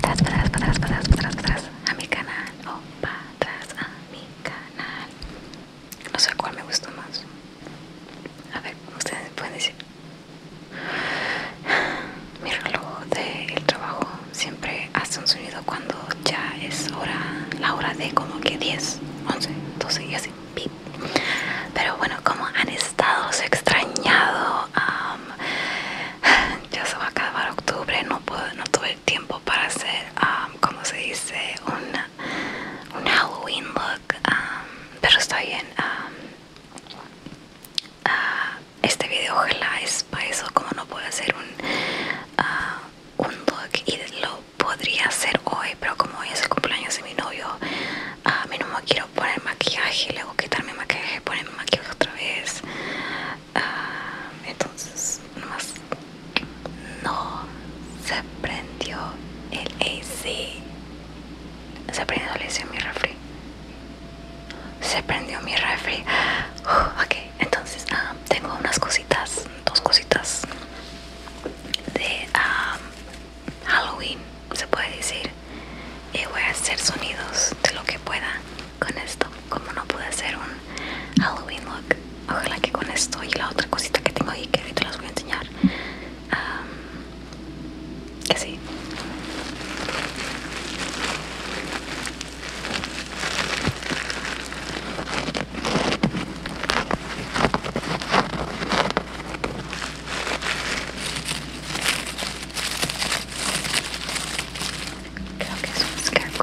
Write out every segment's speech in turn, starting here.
atrás a mi canal o para atrás a mi canal. No sé cuál me gustó más. A ver, ustedes me pueden decir. Mi reloj del trabajo siempre hace un sonido cuando ya es la hora de como que 10, 11, 12 y así. Pip. Pero bueno, como han estado, os he extrañado. Ya se va a acabar octubre, no tuve tiempo para hacer, como se dice, un Halloween look, pero está bien. Este video ojalá es para eso, como no puedo hacer un look y lo podría hacer hoy, pero como hoy es el cumpleaños de mi novio, a mí no me quiero poner maquillaje, luego quitarme maquillaje, ponerme maquillaje otra vez. Entonces nomás no se prendió el AC. Se prendió el AC en mi refri. Se prendió mi refri. Ok, entonces tengo unas cositas, dos cositas de Halloween, se puede decir. Y voy a hacer sonidos de lo que pueda con esto. Como no pude hacer un Halloween look, ojalá que con esto y la otra cosita que tengo ahí que ahorita las voy a enseñar, que sí. Creo que es un scarecrow.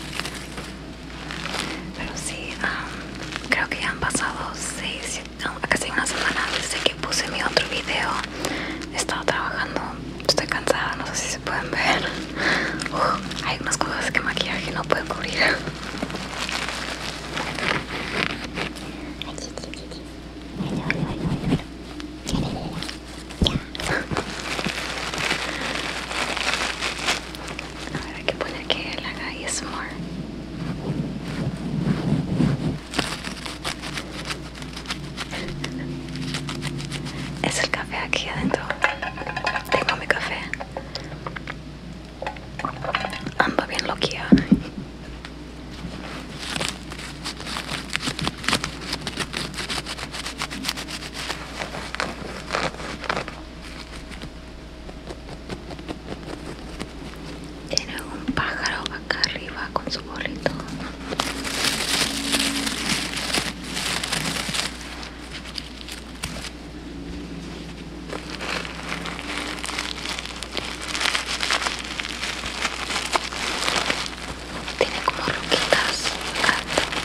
Pero sí, creo que ya han pasado casi una semana desde que puse mi otro video. He estado trabajando, estoy cansada, no sé si se pueden ver. Hay unas cosas que maquillaje no puede cubrir. A ver, hay que poner que él haga ASMR. Es el café aquí adentro. Tengo mi café. Ando bien loquilla. Tiene un pájaro acá arriba con su bolito. Tiene como roquitas acá.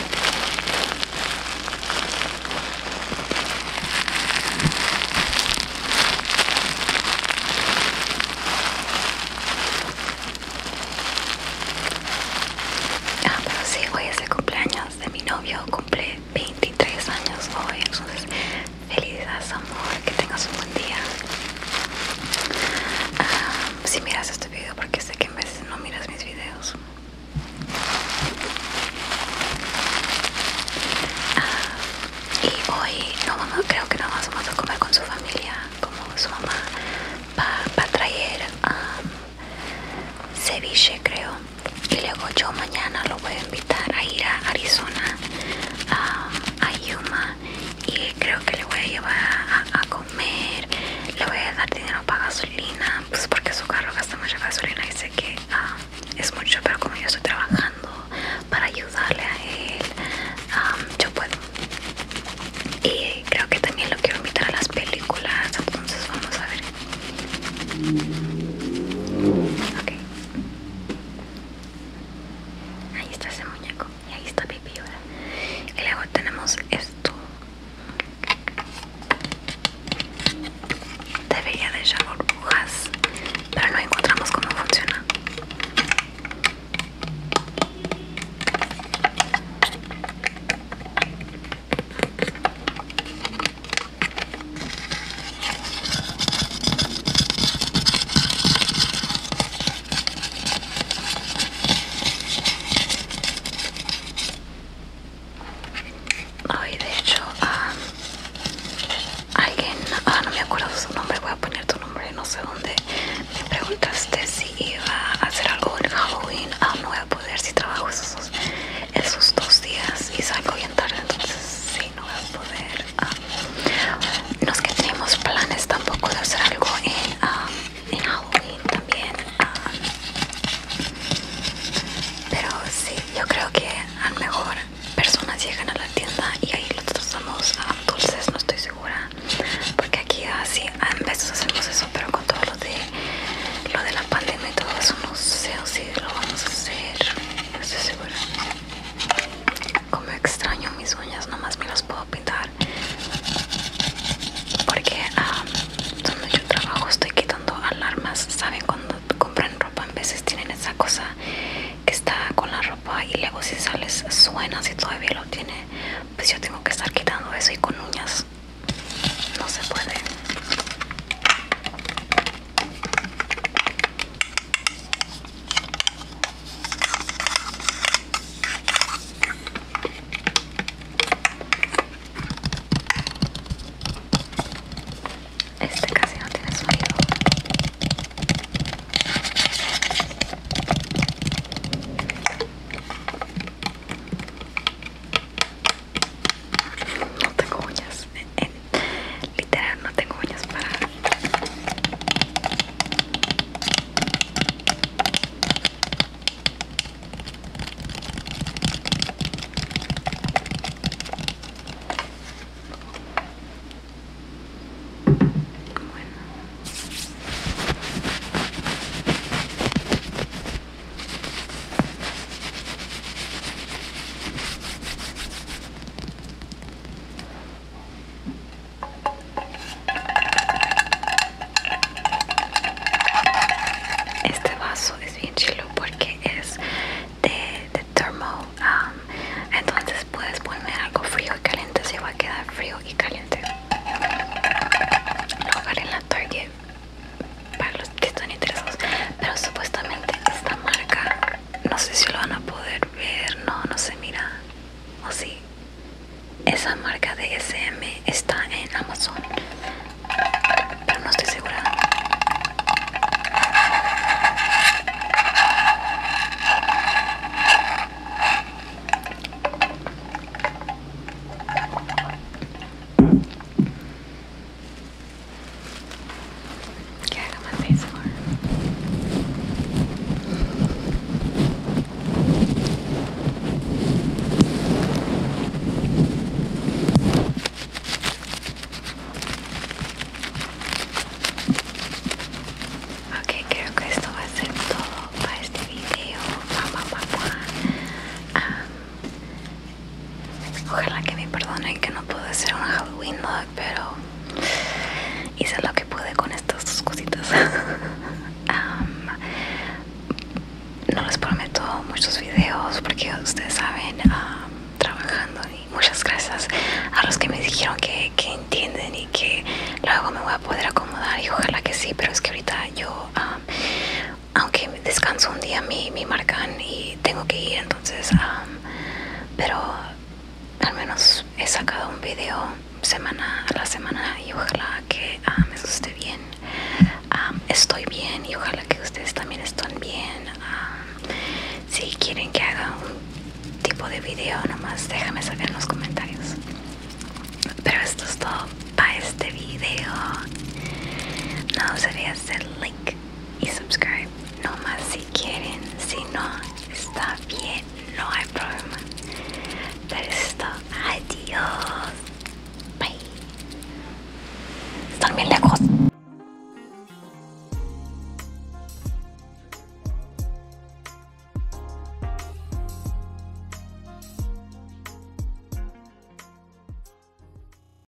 Pero sí, hoy es el cumpleaños de mi novio, cumple 23 años hoy, entonces felicidades amor, que tengas un buen día. Si miras este video, porque sé que en veces no miras mis videos. Y hoy creo que no vamos a comer con su familia, como su mamá va a traer ceviche, creo. Y luego yo mañana lo voy a invitar a ir a Arizona, a Yuma, y creo que le voy a llevar a comer, le voy a dar dinero para gasolina, pues porque su carro gasta mucha gasolina y sé que es mucho, pero como yo estoy trabajando para ayudarle a él, yo puedo. Y creo que también lo quiero invitar a las películas, entonces vamos a ver. Ok. Ahí está ese muñeco y ahí está Pipi ahora. Y luego tenemos esto. Debería de echar burbujas, pero no encontramos cómo funciona. Ay, de hecho, alguien, no me acuerdo de su nombre, voy a poner tu nombre, no sé dónde, me preguntaste si iba a hacer algo en Halloween. cristales suena si todavía lo tiene. Pues yo tengo que estar quitando eso y con uñas no se puede. Este casi no tiene sonido. No tengo uñas. Literal, no tengo uñas para... Este vaso es bien chilo porque es de termo, entonces puedes poner algo frío y caliente, se va a quedar frío y caliente. Lo agarré en la Target para los que están interesados, pero supuestamente esta marca, no sé si lo van a poder ver, no se mira, o sí. Esa marca de SM está en Amazon, pero no estoy segura. Que haga más ASMR. Ok, creo que esto va a ser todo para este video. Ojalá que me perdonen que no pude hacer un Halloween vlog, pero hice lo que pude con estas dos cositas. No les prometo muchos videos porque ustedes saben, trabajando, y muchas gracias a los que me dijeron que entienden y que luego me voy a poder acomodar, y ojalá que sí, pero es que ahorita yo, aunque descanso un día, me marcan y tengo que ir, entonces, pero al menos he sacado un video semana a la semana y ojalá que eso esté bien. Estoy bien y ojalá que ustedes también estén bien. Si quieren que haga un tipo de video, nomás déjame saber en los comentarios. Pero esto es todo para este video. No olvides el like,